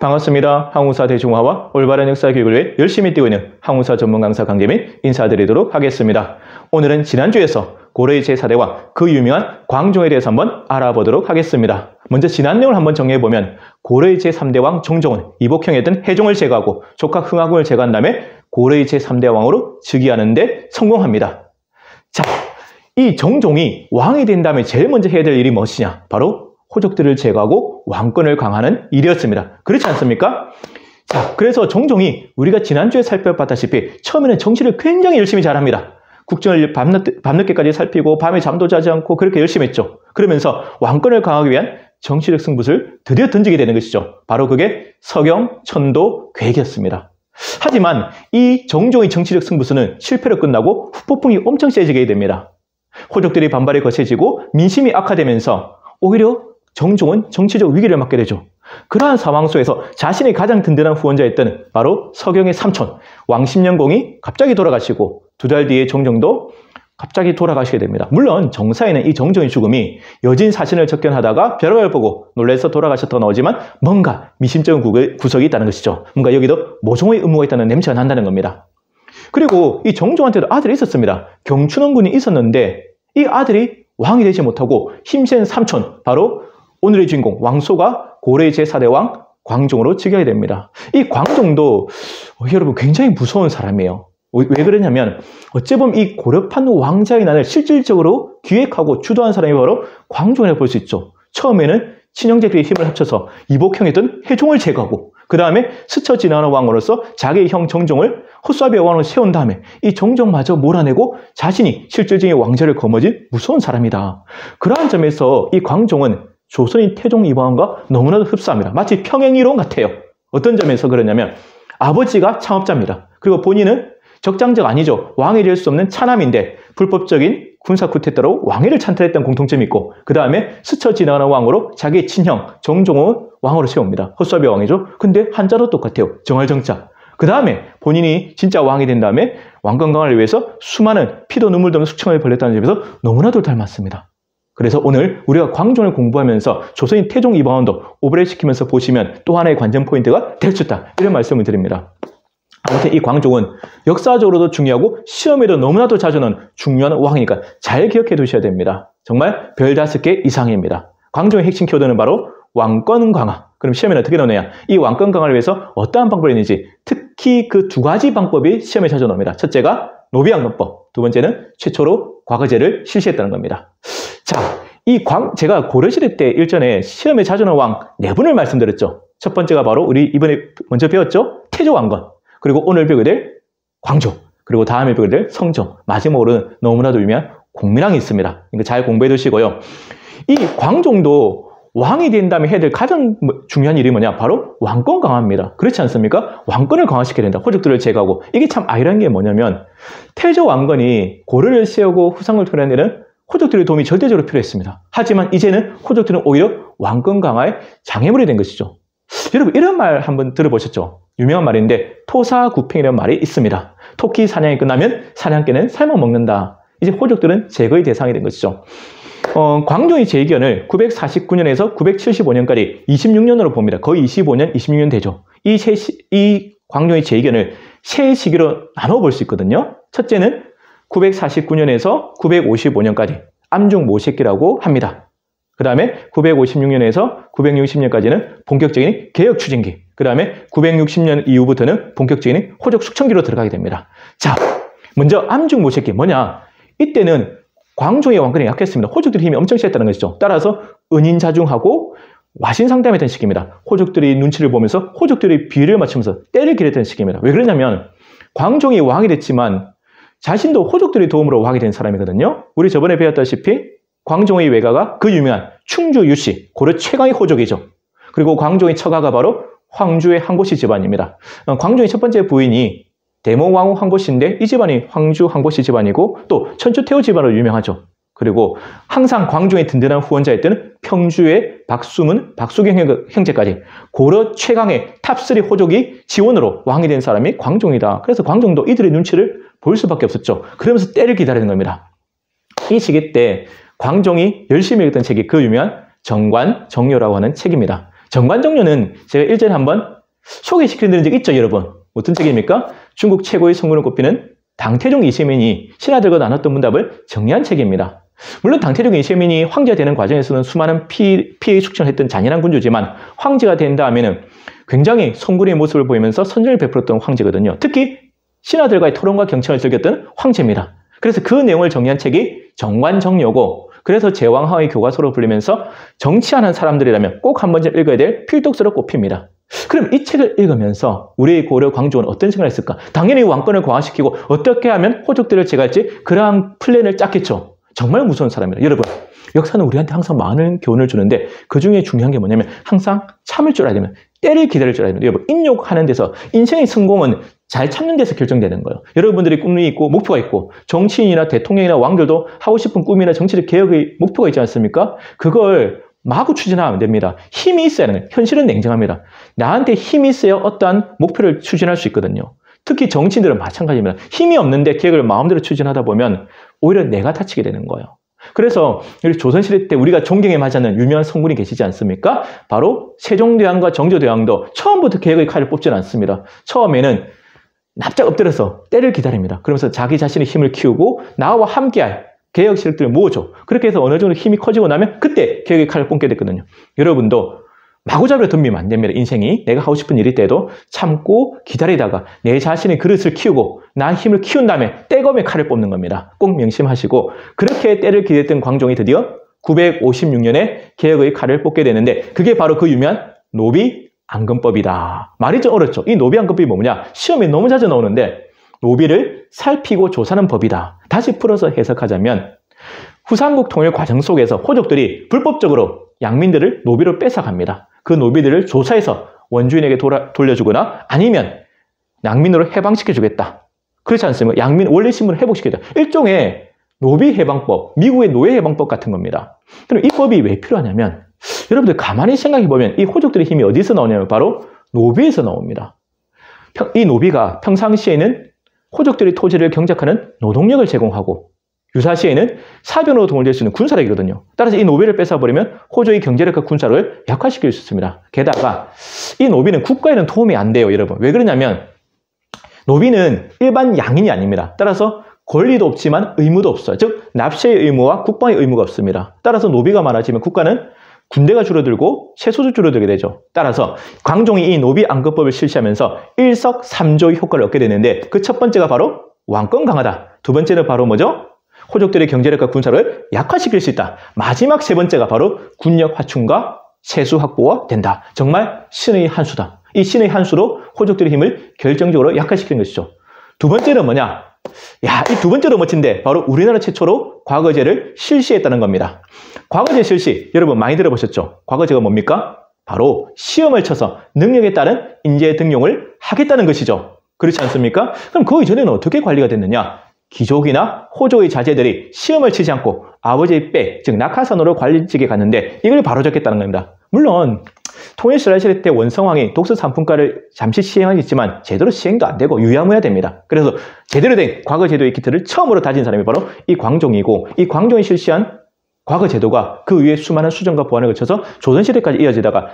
반갑습니다. 항우사 대중화와 올바른 역사 교육을 위해 열심히 뛰고 있는 항우사 전문 강사 강재민 인사드리도록 하겠습니다. 오늘은 지난주에서 고려의 제4대왕 그 유명한 광종에 대해서 한번 알아보도록 하겠습니다. 먼저 지난 내용을 한번 정리해보면 고려의 제3대왕 정종은 이복형이었던 해종을 제거하고 조카 흥하군을 제거한 다음에 고려의 제3대왕으로 즉위하는 데 성공합니다. 자, 이 정종이 왕이 된 다음에 제일 먼저 해야 될 일이 무엇이냐? 바로 호족들을 제거하고 왕권을 강화하는 일이었습니다. 그렇지 않습니까? 자, 그래서 정종이 우리가 지난주에 살펴봤다시피 처음에는 정치를 굉장히 열심히 잘합니다. 국정을 밤늦게까지 살피고 밤에 잠도 자지 않고 그렇게 열심히 했죠. 그러면서 왕권을 강화하기 위한 정치적 승부를 드디어 던지게 되는 것이죠. 바로 그게 서경, 천도, 계획이었습니다. 하지만 이 정종의 정치적 승부수는 실패로 끝나고 후폭풍이 엄청 세지게 됩니다. 호족들이 반발이 거세지고 민심이 악화되면서 오히려 정종은 정치적 위기를 맞게 되죠. 그러한 상황 속에서 자신의 가장 든든한 후원자였던 바로 서경의 삼촌 왕십년공이 갑자기 돌아가시고 2달 뒤에 정종도 갑자기 돌아가시게 됩니다. 물론 정사에는 이 정종의 죽음이 여진 사신을 접견하다가 벼락을 보고 놀라서 돌아가셨다고 나오지만 뭔가 미심쩍은 구석이 있다는 것이죠. 뭔가 여기도 모종의 음모가 있다는 냄새가 난다는 겁니다. 그리고 이 정종한테도 아들이 있었습니다. 경춘원군이 있었는데 이 아들이 왕이 되지 못하고 힘센 삼촌 바로 오늘의 주인공 왕소가 고려의 제4대왕 광종으로 즉위하게 됩니다. 이 광종도 여러분 굉장히 무서운 사람이에요. 왜 그러냐면 어찌 보면 이 고려판 왕자의 난을 실질적으로 기획하고 주도한 사람이 바로 광종이라고 볼 수 있죠. 처음에는 친형제들의 힘을 합쳐서 이복형이던 해종을 제거하고 그 다음에 스쳐 지나가는 왕으로서 자기의 형 정종을 헛수아비의 왕으로 세운 다음에 이 정종마저 몰아내고 자신이 실질적인 왕자를 거머쥔 무서운 사람이다. 그러한 점에서 이 광종은 조선인 태종 이방원과 너무나도 흡사합니다. 마치 평행이론 같아요. 어떤 점에서 그러냐면 아버지가 창업자입니다. 그리고 본인은 적장자가 아니죠. 왕이 될 수 없는 차남인데 불법적인 군사 쿠데타로 왕위를 찬탈했던 공통점이 있고 그 다음에 스쳐 지나가는 왕으로 자기의 친형 정종을 왕으로 세웁니다. 헛수아비 왕이죠. 근데 한자도 똑같아요. 정할정자. 그 다음에 본인이 진짜 왕이 된 다음에 왕권 강화를 위해서 수많은 피도 눈물도 없는 숙청을 벌였다는 점에서 너무나도 닮았습니다. 그래서 오늘 우리가 광종을 공부하면서 조선인 태종 이방원도 오버랩시키면서 보시면 또 하나의 관전 포인트가 될 수 있다. 이런 말씀을 드립니다. 아무튼 이 광종은 역사적으로도 중요하고 시험에도 너무나도 자주 나오는 중요한 왕이니까 잘 기억해 두셔야 됩니다. 정말 별 5개 이상입니다. 광종의 핵심 키워드는 바로 왕권 강화. 그럼 시험에는 어떻게 나오느냐? 이 왕권 강화를 위해서 어떠한 방법이 있는지 특히 그 2가지 방법이 시험에 자주 나옵니다. 첫째가 노비왕건법, 두 번째는 최초로 과거제를 실시했다는 겁니다. 자, 제가 고려시대 때 일전에 시험에 자주 나오는 왕 4분을 말씀드렸죠. 첫 번째가 바로 우리 이번에 먼저 배웠죠. 태조왕건. 그리고 오늘 배우게 될 광종. 그리고 다음에 배우게 될 성종. 마지막으로는 너무나도 유명한 공민왕이 있습니다. 이거 잘 공부해 두시고요. 이 광종도 왕이 된 다음에 해야 될 가장 중요한 일이 뭐냐? 바로 왕권 강화입니다. 그렇지 않습니까? 왕권을 강화시켜야 된다. 호족들을 제거하고. 이게 참 아이러니한 게 뭐냐면 태조왕건이 고려를 세우고 후상을 토려내는 호족들의 도움이 절대적으로 필요했습니다. 하지만 이제는 호족들은 오히려 왕권 강화의 장애물이 된 것이죠. 여러분 이런 말 한번 들어보셨죠? 유명한 말인데 토사구팽이라는 말이 있습니다. 토끼 사냥이 끝나면 사냥개는 삶아 먹는다. 이제 호족들은 제거의 대상이 된 것이죠. 광종의 재위견을 949년에서 975년까지 26년으로 봅니다. 거의 25년, 26년 되죠. 이 광종의 재위견을 세 시기로 나눠볼 수 있거든요. 첫째는 949년에서 955년까지 암중 모시기라고 합니다. 그 다음에 956년에서 960년까지는 본격적인 개혁 추진기. 그 다음에 960년 이후부터는 본격적인 호족 숙청기로 들어가게 됩니다. 자, 먼저 암중 모시기 뭐냐? 이때는 광종의 왕권이 약했습니다. 호족들의 힘이 엄청 세했다는 것이죠. 따라서 은인자중하고 와신상담했던 시기입니다. 호족들이 눈치를 보면서 호족들의 비를 맞추면서 때를 기렸던 시기입니다. 왜 그러냐면 광종이 왕이 됐지만 자신도 호족들의 도움으로 왕이 된 사람이거든요. 우리 저번에 배웠다시피 광종의 외가가 그 유명한 충주 유씨, 고려 최강의 호족이죠. 그리고 광종의 처가가 바로 황주의 황보씨 집안입니다. 광종의 첫 번째 부인이 대모왕후 황보씨인데 이 집안이 황주 황보씨 집안이고 또 천추태후 집안으로 유명하죠. 그리고 항상 광종의 든든한 후원자였던 평주의 박수문, 박수경 형제까지 고려 최강의 탑3 호족이 지원으로 왕이 된 사람이 광종이다. 그래서 광종도 이들의 눈치를 볼 수밖에 없었죠. 그러면서 때를 기다리는 겁니다. 이 시기 때 광종이 열심히 읽던 책이 그 유명한 정관, 정료라고 하는 책입니다. 정관정료는 제가 일전에 한번 소개시켜드린 적 있죠, 여러분? 어떤 책입니까? 중국 최고의 성군을 꼽히는 당태종 이세민이 신하들과 나눴던 문답을 정리한 책입니다. 물론 당태종 이세민이 황제가 되는 과정에서는 수많은 피해 숙청을 했던 잔인한 군주지만 황제가 된 다음에는 굉장히 성군의 모습을 보이면서 선전을 베풀었던 황제거든요. 특히 신하들과의 토론과 경청을 즐겼던 황제입니다. 그래서 그 내용을 정리한 책이 정관정료고, 그래서 제왕항의 교과서로 불리면서 정치하는 사람들이라면 꼭 한 번쯤 읽어야 될 필독서로 꼽힙니다. 그럼 이 책을 읽으면서 우리의 고려 광종은 어떤 생각을 했을까? 당연히 왕권을 강화시키고 어떻게 하면 호족들을 제거할지 그러한 플랜을 짰겠죠. 정말 무서운 사람입니다. 여러분, 역사는 우리한테 항상 많은 교훈을 주는데 그 중에 중요한 게 뭐냐면 항상 참을 줄 알아야 됩니다. 때를 기다릴 줄 알아야 됩니다. 여러분, 인욕하는 데서 인생의 성공은 잘 참는 데서 결정되는 거예요. 여러분들이 꿈이 있고 목표가 있고 정치인이나 대통령이나 왕들도 하고 싶은 꿈이나 정치적 개혁의 목표가 있지 않습니까? 그걸 마구 추진하면 됩니다. 힘이 있어야 하는 거예요. 현실은 냉정합니다. 나한테 힘이 있어야 어떠한 목표를 추진할 수 있거든요. 특히 정치인들은 마찬가지입니다. 힘이 없는데 계획을 마음대로 추진하다 보면 오히려 내가 다치게 되는 거예요. 그래서 조선시대 때 우리가 존경에 맞는 유명한 성군이 계시지 않습니까? 바로 세종대왕과 정조대왕도 처음부터 계획의 칼을 뽑지는 않습니다. 처음에는 납작 엎드려서 때를 기다립니다. 그러면서 자기 자신의 힘을 키우고 나와 함께할 개혁 세력들을 모으죠. 그렇게 해서 어느 정도 힘이 커지고 나면 그때 개혁의 칼을 뽑게 됐거든요. 여러분도 마구잡이로 덤비면 안 됩니다. 인생이 내가 하고 싶은 일일 때도 참고 기다리다가 내 자신의 그릇을 키우고 나의 힘을 키운 다음에 떼검의 칼을 뽑는 겁니다. 꼭 명심하시고, 그렇게 때를 기다렸던 광종이 드디어 956년에 개혁의 칼을 뽑게 되는데 그게 바로 그 유명한 노비안금법이다. 말이 좀 어렵죠. 이 노비안금법이 뭐냐? 시험에 너무 자주 나오는데 노비를 살피고 조사하는 법이다. 다시 풀어서 해석하자면 후삼국 통일 과정 속에서 호족들이 불법적으로 양민들을 노비로 뺏어갑니다. 그 노비들을 조사해서 원주인에게 돌려주거나 아니면 양민으로 해방시켜주겠다. 그렇지 않습니까? 양민 원래 신분을 회복시키자. 일종의 노비 해방법, 미국의 노예 해방법 같은 겁니다. 그럼 이 법이 왜 필요하냐면 여러분들 가만히 생각해보면 이 호족들의 힘이 어디서 나오냐면 바로 노비에서 나옵니다. 이 노비가 평상시에는 호족들의 토지를 경작하는 노동력을 제공하고 유사시에는 사변으로 도움을 줄 수 있는 군사력이거든요. 따라서 이 노비를 뺏어버리면 호족의 경제력과 군사력을 약화시킬 수 있습니다. 게다가 이 노비는 국가에는 도움이 안 돼요, 여러분. 왜 그러냐면 노비는 일반 양인이 아닙니다. 따라서 권리도 없지만 의무도 없어요. 즉 납세의 의무와 국방의 의무가 없습니다. 따라서 노비가 많아지면 국가는 군대가 줄어들고 세수도 줄어들게 되죠. 따라서 광종이 이 노비안금법을 실시하면서 일석삼조의 효과를 얻게 되는데 그 첫 번째가 바로 왕권 강화다. 두 번째는 바로 뭐죠? 호족들의 경제력과 군사를 약화시킬 수 있다. 마지막 세 번째가 바로 군력 확충과 세수 확보가 된다. 정말 신의 한 수다. 이 신의 한 수로 호족들의 힘을 결정적으로 약화시키는 것이죠. 두 번째는 뭐냐? 야, 이 두 번째로 멋진데 바로 우리나라 최초로 과거제를 실시했다는 겁니다. 과거제 실시, 여러분 많이 들어보셨죠? 과거제가 뭡니까? 바로 시험을 쳐서 능력에 따른 인재 등용을 하겠다는 것이죠. 그렇지 않습니까? 그럼 그 이전에는 어떻게 관리가 됐느냐? 귀족이나 호족의 자제들이 시험을 치지 않고 아버지의 백, 즉 낙하산으로 관리직에 갔는데 이걸 바로잡겠다는 겁니다. 물론 통일신라시대 때 원성왕이 독서 삼품가를 잠시 시행하겠지만 제대로 시행도 안 되고 유야무야됩니다. 그래서 제대로 된 과거 제도의 기틀을 처음으로 다진 사람이 바로 이 광종이고, 이 광종이 실시한 과거 제도가 그 위에 수많은 수정과 보완을 거쳐서 조선시대까지 이어지다가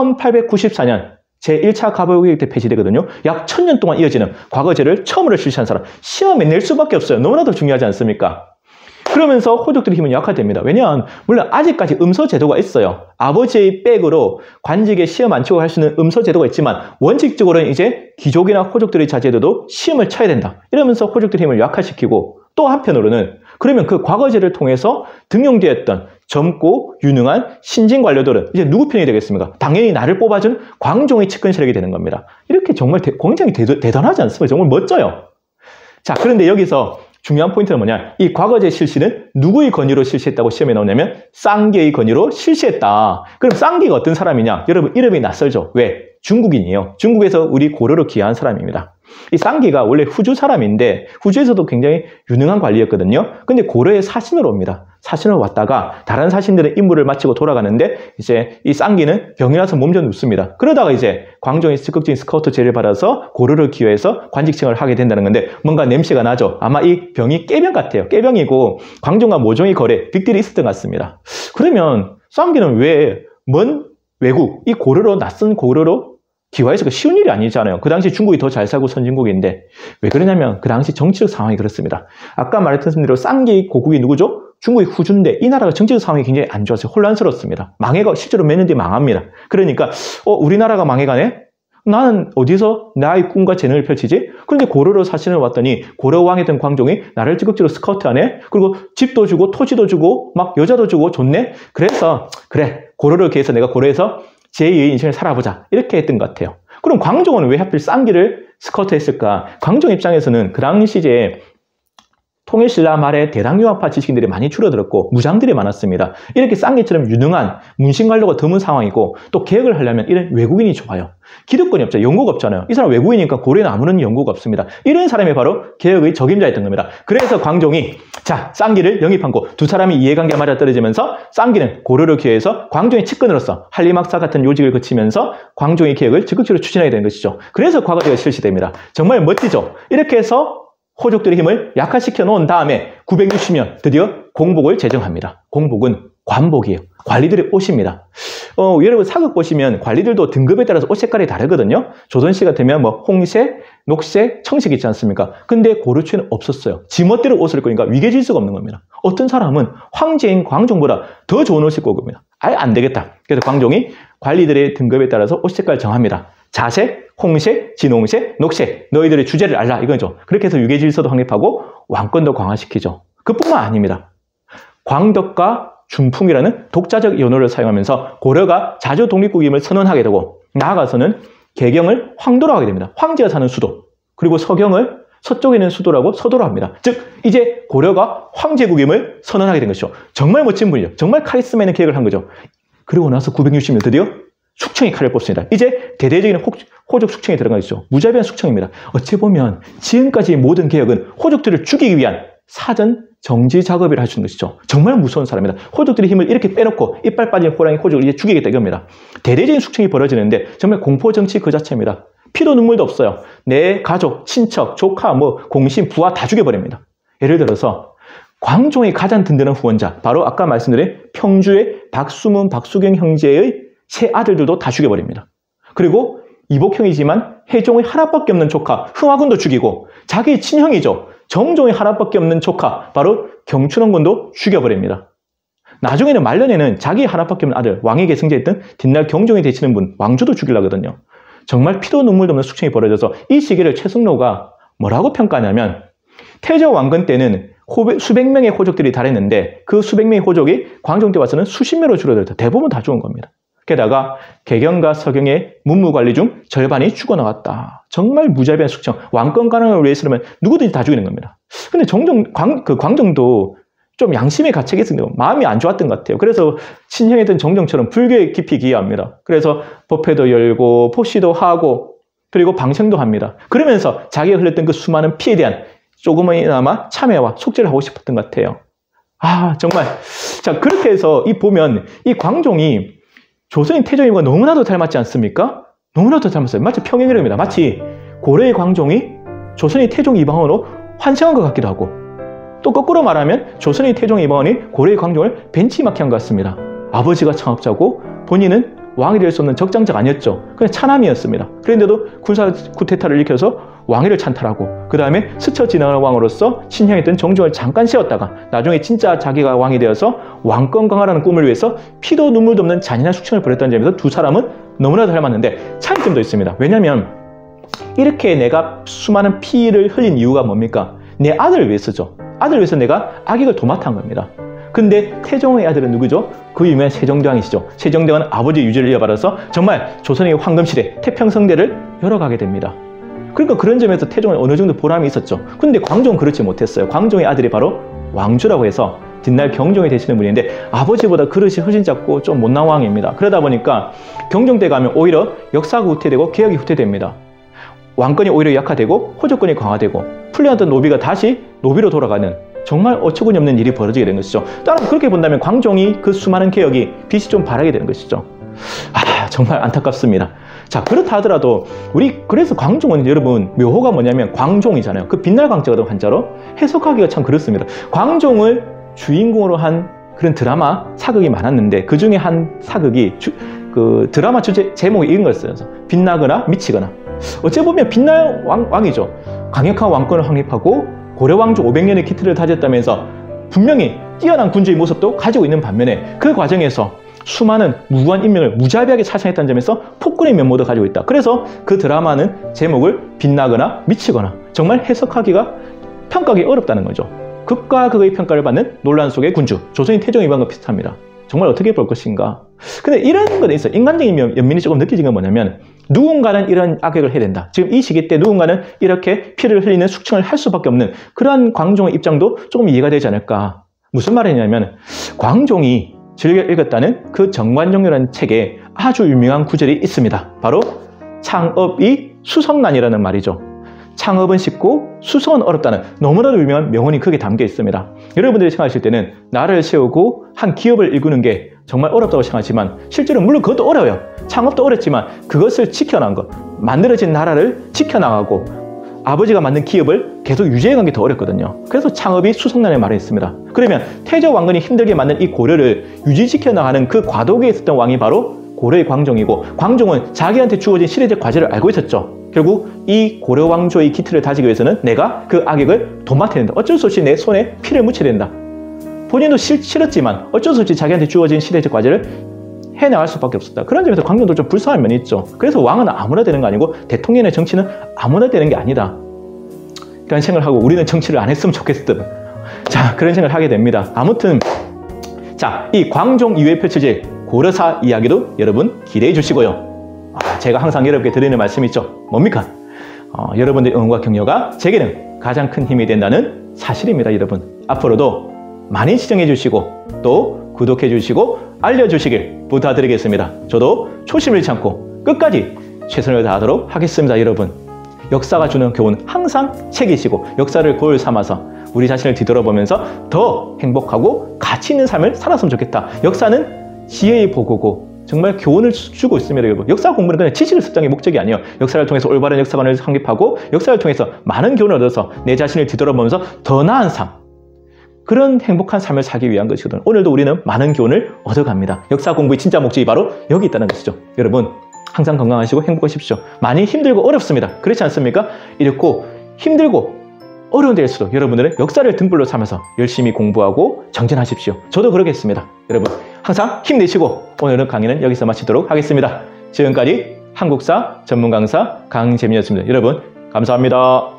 1894년 제1차 가보개혁 때 폐지되거든요. 약 1000년 동안 이어지는 과거제를 처음으로 실시한 사람. 시험에 낼 수밖에 없어요. 너무나도 중요하지 않습니까? 그러면서 호족들의 힘은 약화됩니다. 왜냐하면 물론 아직까지 음서제도가 있어요. 아버지의 백으로 관직에 시험 안 치고 할 수 있는 음서제도가 있지만 원칙적으로는 이제 귀족이나 호족들의 자제도도 시험을 쳐야 된다. 이러면서 호족들의 힘을 약화시키고, 또 한편으로는 그러면 그 과거제를 통해서 등용되었던 젊고 유능한 신진 관료들은 이제 누구 편이 되겠습니까? 당연히 나를 뽑아준 광종의 측근 세력이 되는 겁니다. 이렇게 정말 굉장히 대단하지 않습니까? 정말 멋져요. 자, 그런데 여기서 중요한 포인트는 뭐냐? 이 과거제 실시는 누구의 건의로 실시했다고 시험에 나오냐면 쌍계의 건의로 실시했다. 그럼 쌍계가 어떤 사람이냐? 여러분 이름이 낯설죠? 왜? 중국인이에요. 중국에서 우리 고려로 귀화한 사람입니다. 이 쌍계가 원래 후주 사람인데 후주에서도 굉장히 유능한 관리였거든요. 근데 고려에 사신으로 옵니다. 사신으로 왔다가 다른 사신들의 임무를 마치고 돌아가는데 이제 이 쌍계는 병이 나서 몸져 눕습니다. 그러다가 이제 광종이 적극적인 스카우트 제의를 받아서 고려를 기여해서 관직층을 하게 된다는 건데 뭔가 냄새가 나죠. 아마 이 병이 깨병 같아요. 깨병이고 광종과 모종의 거래, 빅딜이 있었던 것 같습니다. 그러면 쌍계는 왜 먼 외국, 이 고려로, 낯선 고려로 기화해서가 쉬운 일이 아니잖아요. 그 당시 중국이 더 잘 살고 선진국인데 왜 그러냐면 그 당시 정치적 상황이 그렇습니다. 아까 말했던 대로 쌍기 고국이 누구죠? 중국이 후주인데 이 나라가 정치적 상황이 굉장히 안 좋아서 혼란스럽습니다. 망해가 실제로 몇 년 뒤에 망합니다. 그러니까 우리나라가 망해가네? 나는 어디서 나의 꿈과 재능을 펼치지? 그런데 고려로 사신을 왔더니 고려 왕이던 광종이 나를 적극적으로 스카우트하네? 그리고 집도 주고 토지도 주고 막 여자도 주고 좋네? 그래서 그래 고려를 기해서 내가 고려에서 제2의 인생을 살아보자 이렇게 했던 것 같아요. 그럼 광종은 왜 하필 쌍기를 스카우트했을까? 광종 입장에서는 그 당시에 통일신라 말에 대당유학파 지식인들이 많이 줄어들었고 무장들이 많았습니다. 이렇게 쌍기처럼 유능한 문신관료가 드문 상황이고 또 개혁을 하려면 이런 외국인이 좋아요. 기득권이 없죠. 연고가 없잖아요. 이 사람 외국인이니까 고려에는 아무런 연고가 없습니다. 이런 사람이 바로 개혁의 적임자였던 겁니다. 그래서 광종이 자 쌍기를 영입한 거 두 사람이 이해관계가 맞아떨어지면서 쌍기는 고려를 기회해서 광종의 측근으로서 한림학사 같은 요직을 거치면서 광종의 개혁을 적극적으로 추진하게 된 것이죠. 그래서 과거제가 실시됩니다. 정말 멋지죠. 이렇게 해서 호족들의 힘을 약화시켜 놓은 다음에 960년 드디어 공복을 제정합니다. 공복은 관복이에요. 관리들의 옷입니다. 여러분 사극 보시면 관리들도 등급에 따라서 옷 색깔이 다르거든요. 조선시가 되면 뭐 홍색, 녹색, 청색 있지 않습니까? 근데 고려초에는 없었어요. 지멋대로 옷을 입고 있으니까 위계질서가 없는 겁니다. 어떤 사람은 황제인 광종보다 더 좋은 옷을 입고 옵니다. 아예 안 되겠다. 그래서 광종이 관리들의 등급에 따라서 옷 색깔을 정합니다. 자색, 홍색, 진홍색, 녹색 너희들의 주제를 알라 이거죠. 그렇게 해서 유계질서도 확립하고 왕권도 강화시키죠. 그뿐만 아닙니다. 광덕과 준풍이라는 독자적 연호를 사용하면서 고려가 자주 독립국임을 선언하게 되고 나아가서는 개경을 황도로 하게 됩니다. 황제가 사는 수도 그리고 서경을 서쪽에 있는 수도라고 서도로 합니다. 즉 이제 고려가 황제국임을 선언하게 된 것이죠. 정말 멋진 분이죠. 정말 카리스마 있는 계획을 한 거죠. 그리고 나서 960년 드디어 숙청이 칼을 뽑습니다. 이제 대대적인 호족 숙청이 들어가 있죠. 무자비한 숙청입니다. 어찌 보면 지금까지 모든 개혁은 호족들을 죽이기 위한 사전 정지 작업이라 할 수 있는 것이죠. 정말 무서운 사람입니다. 호족들의 힘을 이렇게 빼놓고 이빨 빠진 호랑이 호족을 이제 죽이겠다 이겁니다. 대대적인 숙청이 벌어지는데 정말 공포 정치 그 자체입니다. 피도 눈물도 없어요. 내 가족, 친척, 조카, 공신, 부하 다 죽여버립니다. 예를 들어서 광종의 가장 든든한 후원자 바로 아까 말씀드린 평주의 박수문, 박수경 형제의 세 아들들도 다 죽여버립니다. 그리고 이복형이지만 해종의 하나밖에 없는 조카 흥화군도 죽이고 자기 친형이죠. 정종의 하나밖에 없는 조카 바로 경춘원군도 죽여버립니다. 나중에는 말년에는 자기 하나밖에 없는 아들 왕에게 승자했던 뒷날 경종이 되시는 분 왕주도 죽이려거든요. 정말 피도 눈물도 없는 숙청이 벌어져서 이 시기를 최승로가 뭐라고 평가하냐면 태조 왕건 때는 수백 명의 호족들이 달했는데 그 수백 명의 호족이 광종 때 와서는 수십 명으로 줄어들었다. 대부분 다 죽은 겁니다. 게다가 개경과 서경의 문무관리 중 절반이 죽어나갔다. 정말 무자비한 숙청. 왕권 가능을 위해서라면 누구든지 다 죽이는 겁니다. 근데 광종도 좀 양심의 가책이 있었는데 마음이 안 좋았던 것 같아요. 그래서 친형이던 정종처럼 불교에 깊이 기여합니다. 그래서 법회도 열고 포시도 하고 그리고 방청도 합니다. 그러면서 자기가 흘렸던 그 수많은 피에 대한 조금이나마 참회와 속죄를 하고 싶었던 것 같아요. 정말. 자, 그렇게 해서 보면 이 광종이 조선인 태종임과 너무나도 닮았지 않습니까? 너무나도 닮았어요. 마치 평행이랍니다. 마치 고려의 광종이 조선의 태종 이방원으로 환생한 것 같기도 하고 또 거꾸로 말하면 조선의 태종 이방원이 고려의 광종을 벤치마킹한 것 같습니다. 아버지가 창업자고 본인은 왕이 될 수 없는 적장자가 아니었죠. 그냥 차남이었습니다. 그런데도 군사 쿠데타를 일으켜서 왕위를 찬탈하고 그 다음에 스쳐 지나가는 왕으로서 친형이던 정종을 잠깐 세웠다가 나중에 진짜 자기가 왕이 되어서 왕권 강화라는 꿈을 위해서 피도 눈물도 없는 잔인한 숙청을 벌였다는 점에서 두 사람은 너무나도 닮았는데 차이점도 있습니다. 왜냐하면 이렇게 내가 수많은 피를 흘린 이유가 뭡니까? 내 아들을 위해서죠. 아들을 위해서 내가 악역을 도맡아 한 겁니다. 근데 태종의 아들은 누구죠? 그 유명한 세종대왕이시죠. 세종대왕은 아버지의 유지를 이어받아서 정말 조선의 황금시대, 태평성대를 열어가게 됩니다. 그러니까 그런 점에서 태종은 어느 정도 보람이 있었죠. 근데 광종은 그렇지 못했어요. 광종의 아들이 바로 왕주라고 해서 뒷날 경종이 되시는 분인데 아버지보다 그릇이 훨씬 작고 좀 못난 왕입니다. 그러다 보니까 경종 때 가면 오히려 역사가 후퇴되고 개혁이 후퇴됩니다. 왕권이 오히려 약화되고 호족권이 강화되고 풀려났던 노비가 다시 노비로 돌아가는 정말 어처구니 없는 일이 벌어지게 된 것이죠. 따라서 그렇게 본다면 광종이 그 수많은 개혁이 빛이 좀 바라게 되는 것이죠. 정말 안타깝습니다. 자, 그렇다 하더라도 그래서 광종은 여러분 묘호가 뭐냐면 광종이잖아요. 그 빛날 광자가 된 한자로 해석하기가 참 그렇습니다. 광종을 주인공으로 한 그런 드라마 사극이 많았는데 그 중에 한 사극이 그 드라마 주제 제목이 이런 거였어요. 빛나거나 미치거나. 어째 보면 빛날 왕이죠. 강력한 왕권을 확립하고 고려 왕조 500년의 기틀을 다졌다면서 분명히 뛰어난 군주의 모습도 가지고 있는 반면에 그 과정에서 수많은 무고한 인명을 무자비하게 살상했다는 점에서 폭군의 면모도 가지고 있다. 그래서 그 드라마는 제목을 빛나거나 미치거나 정말 해석하기가 평가하기 어렵다는 거죠. 극과 극의 평가를 받는 논란 속의 군주, 조선인 태종이방과 비슷합니다. 정말 어떻게 볼 것인가. 근데 이런 건 있어요. 인간적인 연민이 조금 느껴진 건 뭐냐면 누군가는 이런 악역을 해야 된다. 지금 이 시기 때 누군가는 이렇게 피를 흘리는 숙청을 할 수밖에 없는 그러한 광종의 입장도 조금 이해가 되지 않을까. 무슨 말이냐면 광종이 즐겨 읽었다는 그 정관종려라는 책에 아주 유명한 구절이 있습니다. 바로 창업이 수성난이라는 말이죠. 창업은 쉽고 수성은 어렵다는 너무나도 유명한 명언이 거기에 담겨 있습니다. 여러분들이 생각하실 때는 나라를 세우고 한 기업을 일구는 게 정말 어렵다고 생각하지만 실제로 물론 그것도 어려워요. 창업도 어렵지만 그것을 지켜나간 것, 만들어진 나라를 지켜나가고 아버지가 만든 기업을 계속 유지해간 게 더 어렵거든요. 그래서 창업이 수성난의 말이 있습니다. 그러면 태조 왕건이 힘들게 만든 이 고려를 유지시켜 나가는 그 과도기에 있었던 왕이 바로 고려의 광종이고, 광종은 자기한테 주어진 시대적 과제를 알고 있었죠. 결국 이 고려 왕조의 기틀을 다지기 위해서는 내가 그 악역을 도맡아야 된다. 어쩔 수 없이 내 손에 피를 묻혀야 된다. 본인도 싫었지만 어쩔 수 없이 자기한테 주어진 시대적 과제를 해나갈 수밖에 없었다. 그런 점에서 광종도 좀 불쌍한 면이 있죠. 그래서 왕은 아무나 되는 거 아니고 대통령의 정치는 아무나 되는 게 아니다. 이런 생각을 하고 우리는 정치를 안 했으면 좋겠음. 자, 그런 생각을 하게 됩니다. 아무튼 자, 이 광종 이후에 펼쳐질 고려사 이야기도 여러분 기대해 주시고요. 제가 항상 여러분께 드리는 말씀이 있죠. 뭡니까? 여러분들의 응원과 격려가 제게는 가장 큰 힘이 된다는 사실입니다. 여러분 앞으로도 많이 시청해 주시고 또 구독해 주시고 알려주시길 부탁드리겠습니다. 저도 초심을 잃지 않고 끝까지 최선을 다하도록 하겠습니다. 여러분 역사가 주는 교훈 항상 챙기시고 역사를 고을 삼아서 우리 자신을 뒤돌아보면서 더 행복하고 가치 있는 삶을 살았으면 좋겠다. 역사는 지혜의 보고고 정말 교훈을 주고 있습니다. 여러분 역사 공부는 그냥 지식을 습득의 목적이 아니에요. 역사를 통해서 올바른 역사관을 확립하고 역사를 통해서 많은 교훈을 얻어서 내 자신을 뒤돌아보면서 더 나은 삶, 그런 행복한 삶을 살기 위한 것이거든요. 오늘도 우리는 많은 교훈을 얻어갑니다. 역사 공부의 진짜 목적이 바로 여기 있다는 것이죠. 여러분 항상 건강하시고 행복하십시오. 많이 힘들고 어렵습니다. 그렇지 않습니까? 이렇고 힘들고 어려운 데일수록 여러분들은 역사를 등불로 삼아서 열심히 공부하고 정진하십시오. 저도 그러겠습니다. 여러분 항상 힘내시고 오늘은 강의는 여기서 마치도록 하겠습니다. 지금까지 한국사 전문 강사 강재민이었습니다. 여러분 감사합니다.